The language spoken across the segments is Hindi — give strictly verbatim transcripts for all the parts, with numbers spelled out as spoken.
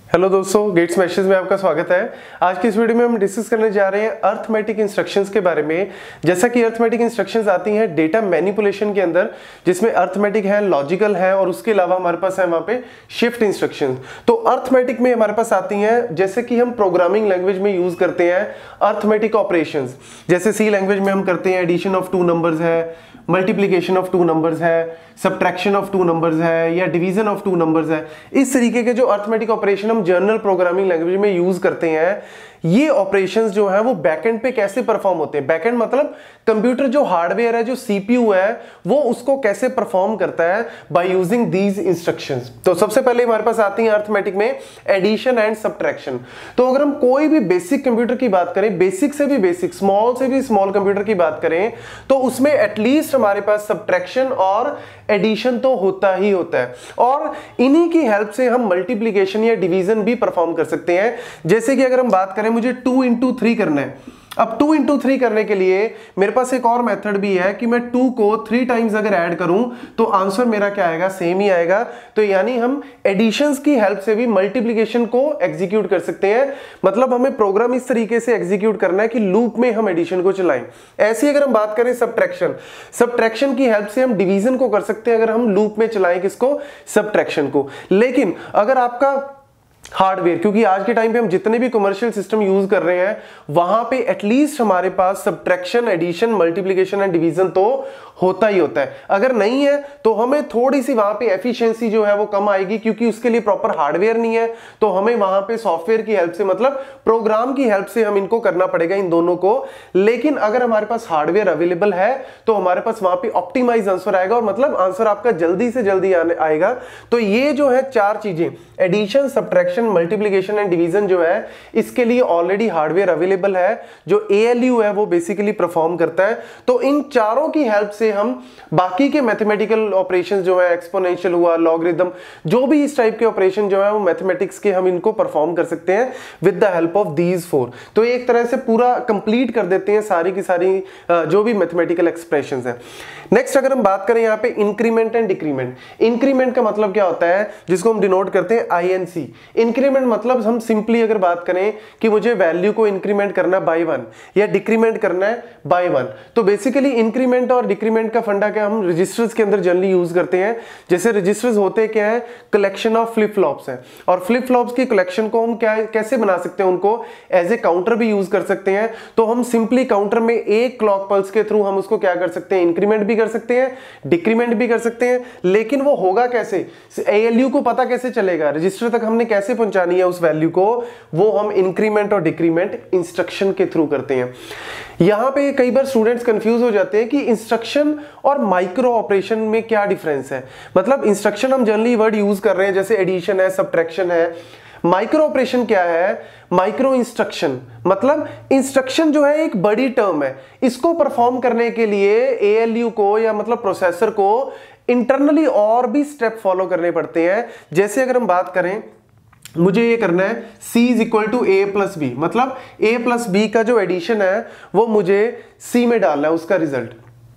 हेलो दोस्तों, गेट्स मैसेज में आपका स्वागत है। आज की इस वीडियो में हम डिस्कस करने जा रहे हैं अर्थमेटिक इंस्ट्रक्शंस के बारे में। जैसा कि अर्थमेटिक इंस्ट्रक्शंस आती हैं डेटा मैनिपुलेशन के अंदर, जिसमें अर्थमेटिक है, लॉजिकल है और उसके अलावा हमारे पास है वहां पे शिफ्ट इंस्ट्रक्शंस। तो अर्थमेटिक में हमारे पास आती हैं जैसे कि हम प्रोग्रामिंग लैंग्वेज में यूज करते हैं अर्थमेटिक ऑपरेशंस। जैसे सी लैंग्वेज में हम करते हैं एडिशन ऑफ टू नंबर्स है, मल्टीप्लीकेशन ऑफ टू नंबर्स है, सब्ट्रैक्शन ऑफ टू नंबर्स है या डिवीजन ऑफ टू नंबर्स है। इस तरीके के जो अर्थमेटिक ऑपरेशन हम जर्नल प्रोग्रामिंग लैंग्वेज में यूज करते हैं, ये ऑपरेशंस जो है वो बैकएंड पे कैसे परफॉर्म होते हैं। बैकएंड मतलब कंप्यूटर जो हार्डवेयर है, जो सीपीयू है, वो उसको कैसे परफॉर्म करता है बाय यूजिंग दीज इंस्ट्रक्शंस। तो सबसे पहले हमारे पास आती है अर्थमेटिक में एडिशन एंड सब्ट्रैक्शन। तो अगर हम कोई भी बेसिक कंप्यूटर की बात करें, बेसिक से भी बेसिक, स्मॉल से भी स्मॉल कंप्यूटर की बात करें, तो उसमें एटलीस्ट हमारे पास सब्ट्रैक्शन और एडिशन तो होता ही होता है, और इन्हीं की हेल्प से हम मल्टीप्लीकेशन या डिवीजन भी परफॉर्म कर सकते हैं। जैसे कि अगर हम बात करें, मुझे टू इंटू थ्री करना है। अब टू इंटू थ्री करने के लिए मेरे पास एक और मेथड भी है कि मैं टू को थ्री टाइम्स अगर ऐड करूं तो आंसर मेरा क्या आएगा, सेम ही आएगा। तो यानी हम एडिशंस की हेल्प से भी मल्टीप्लिकेशन को एग्जीक्यूट कर सकते हैं। मतलब हमें प्रोग्राम इस तरीके से एग्जीक्यूट करना है कि लूप में हम एडिशन को चलाएं। ऐसी अगर हम बात करें सब्ट्रैक्शन, सब्ट्रैक्शन की हेल्प से हम डिवीजन को कर सकते हैं अगर हम लूप में चलाएं किसको, सब्ट्रैक्शन को। लेकिन अगर आपका हार्डवेयर, क्योंकि आज के टाइम पे हम जितने भी कमर्शियल सिस्टम यूज कर रहे हैं वहां पे एटलीस्ट हमारे पास subtraction, addition, multiplication and division तो होता ही होता है। अगर नहीं है तो हमें थोड़ी सी वहां पे एफिशिएंसी जो है वो कम आएगी, क्योंकि उसके लिए प्रॉपर हार्डवेयर नहीं है। तो हमें वहां पे सॉफ्टवेयर की हेल्प से, मतलब प्रोग्राम की हेल्प से हम इनको करना पड़ेगा, इन दोनों को। लेकिन अगर हमारे पास हार्डवेयर अवेलेबल है तो हमारे पास वहां पे ऑप्टिमाइज आंसर आएगा, और मतलब आंसर आपका जल्दी से जल्दी आएगा। तो ये जो है चार चीजें, addition, subtraction, multiplication and division, जो है इसके लिए ऑलरेडी हार्डवेयर अवेलेबल है, जो एएलयू है वो बेसिकली परफॉर्म करता है। तो इन चारों की हेल्प से हम बाकी के मैथमेटिकल ऑपरेशंस जो है, एक्सपोनेंशियल हुआ, लॉगरिथम, जो भी इस टाइप के ऑपरेशन जो है वो मैथमेटिक्स के, हम इनको परफॉर्म कर सकते हैं with the help of these four. तो एक तरह से पूरा कंप्लीट कर देते हैं सारी की सारी जो भी मैथमेटिकल एक्सप्रेशंस हैं। नेक्स्ट अगर हम बात करें यहाँ पे इंक्रीमेंट एंड डिक्रीमेंट। इंक्रीमेंट का मतलब क्या होता है, जिसको हम डिनोट करते हैं आईएनसी। इंक्रीमेंट मतलब हम सिंपली अगर बात करें कि मुझे वैल्यू को इंक्रीमेंट करना बाय वन या डिक्रीमेंट करना है बाय वन, तो बेसिकली इंक्रीमेंट और डिक्रीमेंट का फंडा क्या हम रजिस्टर्स के अंदर जनरली यूज करते हैं। जैसे रजिस्टर्स होते क्या है, कलेक्शन ऑफ फ्लिप फ्लॉप्स है, और फ्लिप फ्लॉप्स की कलेक्शन को हम क्या कैसे बना सकते हैं, उनको एज ए काउंटर भी यूज कर सकते हैं। तो हम सिंपली काउंटर में एक क्लॉक पल्स के थ्रू हम उसको क्या कर सकते हैं, इंक्रीमेंट भी कर सकते हैं, डिक्रीमेंट भी कर सकते हैं। लेकिन वो होगा कैसे, एएलयू को पता कैसे चलेगा, रजिस्टर तक हमने कैसे पहुंचानी है उस वैल्यू को, वो हम इंक्रीमेंट और डिक्रीमेंट इंस्ट्रक्शन के थ्रू करते हैं। यहां पे कई बार स्टूडेंट्स कंफ्यूज हो जाते हैं कि इंस्ट्रक्शन और माइक्रो ऑपरेशन में क्या डिफरेंस है। मतलब इंस्ट्रक्शन हम जनरली वर्ड यूज कर रहे हैं, जैसे एडिशन है, सब्ट्रैक्शन है। माइक्रो ऑपरेशन क्या है, माइक्रो इंस्ट्रक्शन मतलब इंस्ट्रक्शन जो है एक बड़ी टर्म है, इसको परफॉर्म करने के लिए एएलयू को या मतलब प्रोसेसर को इंटरनली और भी स्टेप फॉलो करने पड़ते हैं। जैसे अगर हम बात करें, मुझे ये करना है c is equal to a plus b, मतलब a प्लस बी का जो एडिशन है वो मुझे c में डालना है, उसका रिजल्ट।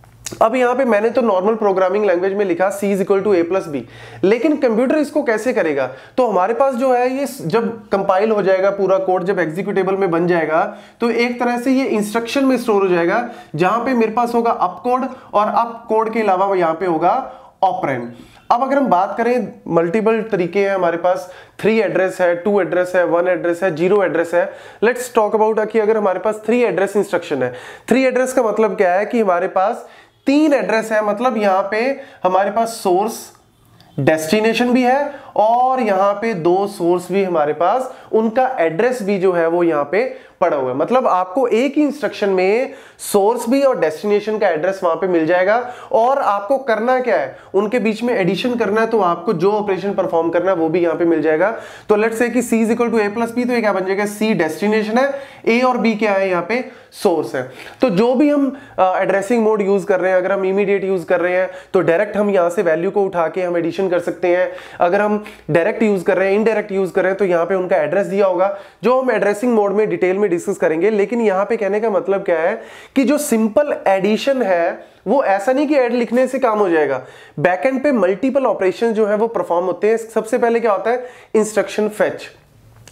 अब यहाँ पे मैंने तो नॉर्मल प्रोग्रामिंग लैंग्वेज में लिखा c is equal to a plus b, लेकिन कंप्यूटर इसको कैसे करेगा। तो हमारे पास जो है ये जब कंपाइल हो जाएगा पूरा कोड, जब एग्जीक्यूटेबल में बन जाएगा, तो एक तरह से ये इंस्ट्रक्शन में स्टोर हो जाएगा, जहां पे मेरे पास होगा अप कोड, और अप कोड के अलावा यहाँ पे होगा ऑपरेंड। अब अगर हम बात करें, मल्टीपल तरीके हैं हमारे पास, थ्री एड्रेस है, टू एड्रेस है, वन एड्रेस है, जीरो एड्रेस है। लेट्स टॉक अबाउट कि अगर हमारे पास थ्री एड्रेस इंस्ट्रक्शन है। थ्री एड्रेस का मतलब क्या है कि हमारे पास तीन एड्रेस है, मतलब यहां पे हमारे पास सोर्स, डेस्टिनेशन भी है, और यहां पे दो सोर्स भी हमारे पास, उनका एड्रेस भी जो है वो यहां पे पड़ा हुआ है। मतलब आपको एक ही इंस्ट्रक्शन में सोर्स भी और डेस्टिनेशन का एड्रेस वहां पे मिल जाएगा, और आपको करना क्या है, उनके बीच में एडिशन करना है, तो आपको जो ऑपरेशन परफॉर्म करना है वो भी यहां पे मिल जाएगा। तो लेट्स से कि c is equal to a plus b, तो ये क्या बन जाएगा, c डेस्टिनेशन है, a और b क्या है, यहाँ पे सोर्स है। तो जो भी हम एड्रेसिंग मोड यूज कर रहे हैं, अगर हम इमीडिएट यूज कर रहे हैं तो डायरेक्ट हम यहाँ से वैल्यू को उठा के हम एडिशन कर सकते हैं। अगर हम डायरेक्ट यूज कर रहे हैं, इनडायरेक्ट यूज कर रहे हैं, तो यहाँ पे उनका एड्रेस दिया होगा, जो हम एड्रेसिंग मोड में डिटेल में डिस्कस करेंगे। लेकिन यहाँ पे कहने का मतलब क्या है कि जो सिंपल एडिशन है वो ऐसा नहीं कि ऐड लिखने से काम हो जाएगा। बैकएंड पे मल्टीपल ऑपरेशन जो है वो परफॉर्म होते हैं। सबसे पहले क्या होता है, इंस्ट्रक्शन फेच।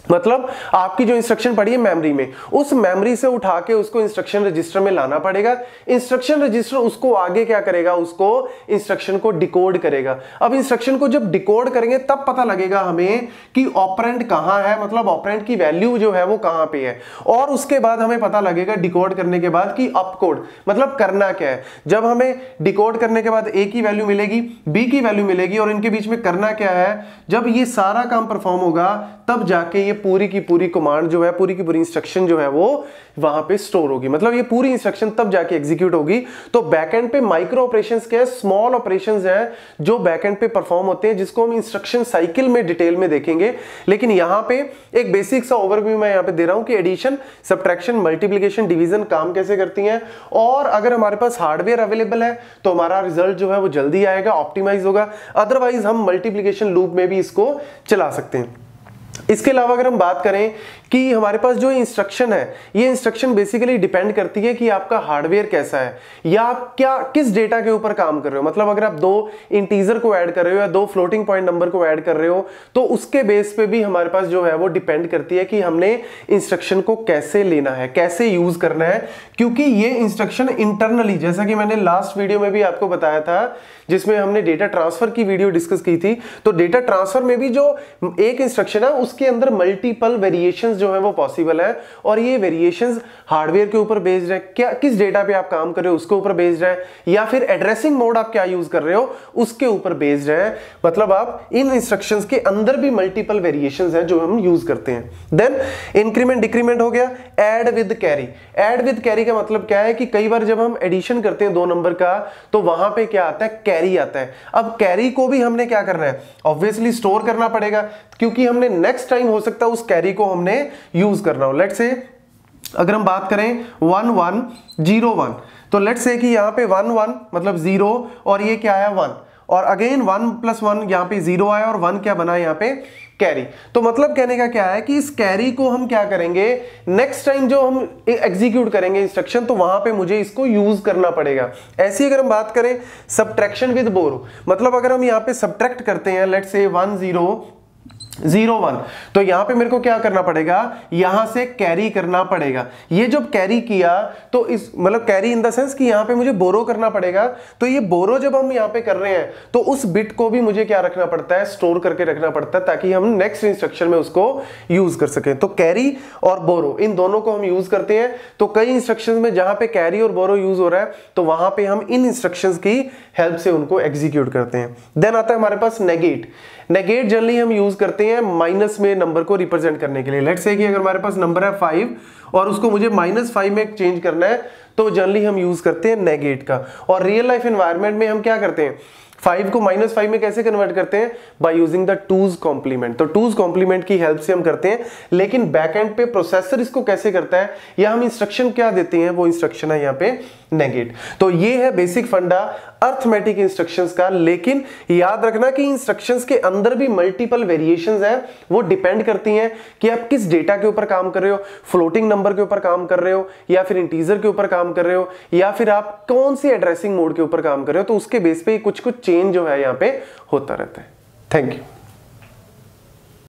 मतलब आपकी जो इंस्ट्रक्शन पड़ी है मेमोरी में, उस मेमोरी से उठा के उसको इंस्ट्रक्शन रजिस्टर में लाना पड़ेगा। इंस्ट्रक्शन रजिस्टर उसको आगे क्या करेगा, उसको इंस्ट्रक्शन को डिकोड करेगा। अब इंस्ट्रक्शन को जब डिकोड करेंगे तब पता लगेगा हमें कि ऑपरेंड कहां है, मतलब ऑपरेंड की वैल्यू जो है वो कहां पे है। और उसके बाद हमें पता लगेगा डिकोड करने के बाद कि अपकोड मतलब करना क्या है। जब हमें डिकोड करने के बाद ए की वैल्यू मिलेगी, बी की वैल्यू मिलेगी और इनके बीच में करना क्या है, जब ये सारा काम परफॉर्म होगा तब जाके ये पूरी की पूरी कमांड जो है, पूरी की पूरी इंस्ट्रक्शन जो है वो वहां पे स्टोर होगी। मतलब ये पूरी इंस्ट्रक्शन तब जाके एग्जीक्यूट होगी। तो बैकएंड पे माइक्रो ऑपरेशंस क्या है, स्मॉल ऑपरेशंस हैं जो बैकएंड पे परफॉर्म होते हैं, जिसको हम इंस्ट्रक्शन साइकिल में डिटेल में देखेंगे। लेकिन यहां पे एक बेसिक सा ओवरव्यू मैं यहां पे दे रहा हूं कि एडिशन, सब्ट्रैक्शन, मल्टीप्लिकेशन, डिवीजन काम कैसे करती हैं। और अगर हमारे पास हार्डवेयर अवेलेबल है तो हमारा रिजल्ट जो है वो जल्दी आएगा, ऑप्टिमाइज होगा। अदरवाइज हम मल्टीप्लिकेशन लूप में भी इसको चला सकते हैं। इसके अलावा अगर हम बात करें कि हमारे पास जो इंस्ट्रक्शन है, ये इंस्ट्रक्शन बेसिकली डिपेंड करती है कि आपका हार्डवेयर कैसा है या आप क्या किस डेटा के ऊपर काम कर रहे हो। मतलब अगर आप दो इंटीजर को ऐड कर रहे हो या दो फ्लोटिंग पॉइंट नंबर को ऐड कर रहे हो तो उसके बेस पे भी हमारे पास जो है वो डिपेंड करती है कि हमने इंस्ट्रक्शन को कैसे लेना है, कैसे यूज करना है। क्योंकि ये इंस्ट्रक्शन इंटरनली, जैसा कि मैंने लास्ट वीडियो में भी आपको बताया था जिसमें हमने डेटा ट्रांसफर की वीडियो डिस्कस की थी, तो डेटा ट्रांसफर में भी जो एक इंस्ट्रक्शन है उसके अंदर मल्टीपल वेरिएशंस जो है वो पॉसिबल है। और ये वेरिएशंस हार्डवेयर के ऊपर बेस्ड है, क्या किस डेटा पे आप काम कर रहे हो उसके ऊपर बेस्ड है, या फिर एड्रेसिंग मोड आप क्या यूज कर रहे हो उसके ऊपर बेस्ड है। मतलब आप इन इंस्ट्रक्शंस के अंदर भी मल्टीपल वेरिएशंस हैं जो हम यूज करते हैं। देन इंक्रीमेंट डिक्रीमेंट हो गया, add with carry. Add with carry का मतलब क्या है कि कई बार जब हम एडिशन करते हैं दो नंबर का तो वहां पे क्या आता है, कैरी आता है। अब कैरी को भी हमने क्या करना है, ऑब्वियसली स्टोर करना पड़ेगा, क्योंकि हमने नेक्स्ट टाइम हो सकता है उस कैरी को हमने यूज करना हो। लेट्स से अगर हम बात करें वन वन जीरो वन, तो लेट्स से कि यहाँ पे वन वन मतलब जीरो और ये क्या आया वन, और अगेन वन प्लस वन यहाँ पे जीरो आया और वन क्या बना यहाँ पे कैरी। तो मतलब कहने का क्या है कि इस कैरी को हम क्या करेंगे, नेक्स्ट टाइम जो हम एग्जीक्यूट करेंगे इंस्ट्रक्शन तो वहां पे मुझे इसको यूज करना पड़ेगा। ऐसी अगर हम बात करें सब्ट्रैक्शन विद बोरो, मतलब अगर हम यहाँ पे सब्ट्रैक्ट करते हैं let's say one zero zero one, तो यहां पे मेरे को क्या करना पड़ेगा, यहां से कैरी करना पड़ेगा। ये जब कैरी किया तो इस मतलब कैरी इन द सेंस कि यहां पे मुझे बोरो करना पड़ेगा। तो ये बोरो जब हम यहां पे कर रहे हैं तो उस बिट को भी मुझे क्या रखना पड़ता है, स्टोर करके रखना पड़ता है ताकि हम नेक्स्ट इंस्ट्रक्शन में उसको यूज कर सकें। तो कैरी और बोरो इन दोनों को हम यूज करते हैं। तो कई इंस्ट्रक्शंस में जहां पे कैरी और बोरो यूज हो रहा है तो वहां पे हम इन इंस्ट्रक्शंस की हेल्प से उनको एग्जीक्यूट करते हैं। देन आता है हमारे पास नेगेट। नेगेट जनरली हम यूज करते हैं माइनस में नंबर को रिप्रेजेंट करने के लिए। लेट्स से कि अगर हमारे पास नंबर है फाइव और उसको मुझे माइनस फाइव में चेंज करना है तो जनरली हम यूज करते हैं नेगेट का। और रियल लाइफ एनवायरनमेंट में हम क्या करते हैं, फाइव को माइनस फाइव में कैसे कन्वर्ट करते हैं, by using the two's complement. तो टूज कॉम्प्लीमेंट की हेल्प से हम करते हैं। लेकिन बैकएंड पे प्रोसेसर इसको कैसे करता है या हम इंस्ट्रक्शन क्या देते हैं, वो इंस्ट्रक्शन है यहाँ पे नेगेट। तो ये है बेसिक फंडा अर्थमेटिक इंस्ट्रक्शंस का। लेकिन याद रखना कि इंस्ट्रक्शंस के अंदर भी मल्टीपल वेरिएशंस हैं, वो डिपेंड करती हैं कि आप किस डेटा के ऊपर काम कर रहे हो, फ्लोटिंग नंबर के ऊपर काम कर रहे हो या फिर इंटीजर के ऊपर काम कर रहे हो या फिर आप कौन सी एड्रेसिंग मोड के ऊपर काम कर रहे हो। तो उसके बेस पे कुछ कुछ चेंज जो है यहाँ पे होता रहता है। Thank you.